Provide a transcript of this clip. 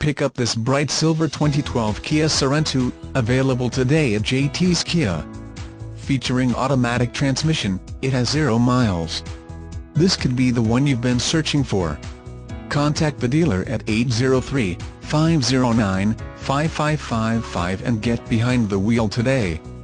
pick up this bright silver 2012 Kia Sorento, available today at JT's Kia. Featuring automatic transmission, it has 0 miles. This could be the one you've been searching for. Contact the dealer at 803-509-5555 and get behind the wheel today.